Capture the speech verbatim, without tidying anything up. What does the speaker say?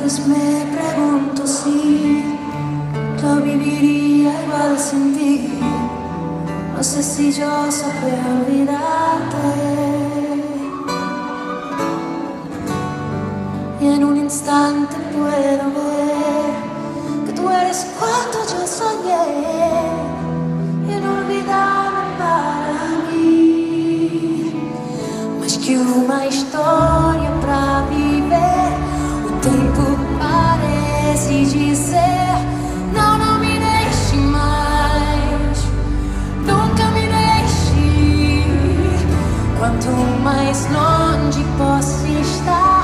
veces me pregunto si yo viviría igual sin ti. No sé si yo sabré olvidarte. Y en un instante puedo ver que tú eres cuanto yo soñé, inolvidable para mí. Mais que uma história pra viver, o tempo parece dizer: não, não me deixe mais, nunca me deixe ir. Quanto mais longe posso estar,